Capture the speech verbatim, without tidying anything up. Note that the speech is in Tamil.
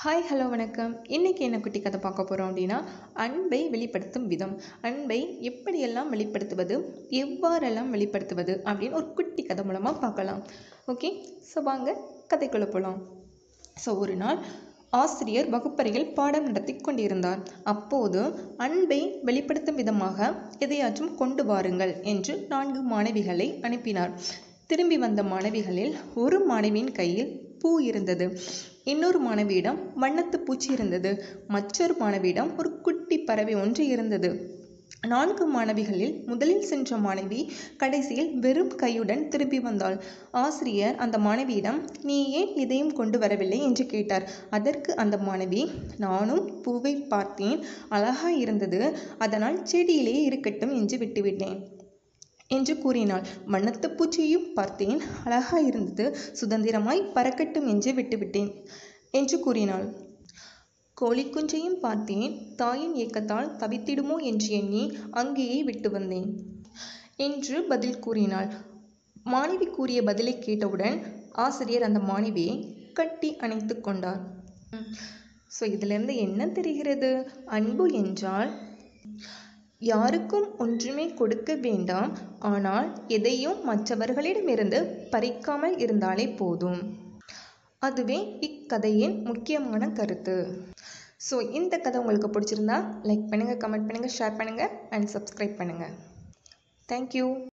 ஹாய் ஹலோ வணக்கம். இன்றைக்கி என்ன குட்டி கதை பார்க்க போகிறோம் அப்படின்னா, அன்பை வெளிப்படுத்தும் விதம். அன்பை எப்படியெல்லாம் வெளிப்படுத்துவது, எவ்வாறெல்லாம் வெளிப்படுத்துவது அப்படின்னு ஒரு குட்டி கதை மூலமாக பார்க்கலாம். ஓகே, ஸோ வாங்க கதைக்குள்ள போகலாம். ஸோ ஒரு நாள் ஆசிரியர் வகுப்பறையில் பாடம் நடத்தி கொண்டிருந்தார். அப்போது அன்பை வெளிப்படுத்தும் விதமாக எதையாச்சும் கொண்டு வாருங்கள் என்று நான்கு மாணவிகளை அனுப்பினார். திரும்பி வந்த மாணவிகளில் ஒரு மாணவியின் கையில் பூ இருந்தது, இன்னொரு மாணவியிடம் வண்ணத்து பூச்சி இருந்தது, மற்றொரு மாணவியிடம் ஒரு குட்டி பறவை ஒன்று இருந்தது. நான்கு மாணவிகளில் முதலில் சென்ற மாணவி கடைசியில் வெறும் கையுடன் திரும்பி வந்தாள். ஆசிரியர் அந்த மாணவியிடம், நீ ஏன் இதையும் கொண்டு வரவில்லை என்று கேட்டார். அதற்கு அந்த மாணவி, நானும் பூவை பார்த்தேன், அழகாய் இருந்தது, அதனால் செடியிலே இருக்கட்டும் என்று விட்டுவிட்டேன் என்று கூறினாள். வண்ணத்து பூச்சியையும் பார்த்தேன், அழகாய் இருந்தது, சுதந்திரமாய் பறக்கட்டும் என்று விட்டுவிட்டேன் என்று கூறினாள். கோழி குஞ்சையும் பார்த்தேன், தாயின் ஏக்கத்தால் தவித்திடுமோ என்று எண்ணி அங்கேயே விட்டு வந்தேன் என்று பதில் கூறினாள். மாணவி கூறிய பதிலை கேட்டவுடன் ஆசிரியர் அந்த மாணவியை கட்டி அணைத்து கொண்டார். ஸோ இதிலிருந்து என்ன தெரிகிறது? அன்பு என்றால் யாருக்கும் ஒன்றுமே கொடுக்க வேண்டாம், ஆனால் எதையும் மற்றவர்களிடமிருந்து பறிக்காமல் இருந்தாலே போதும். அதுவே இக்கதையின் முக்கியமான கருத்து. ஸோ இந்த கதை உங்களுக்கு பிடிச்சிருந்தா லைக் பண்ணுங்கள், கமெண்ட் பண்ணுங்கள், ஷேர் பண்ணுங்கள் அண்ட் சப்ஸ்கிரைப் பண்ணுங்கள். தேங்க்யூ.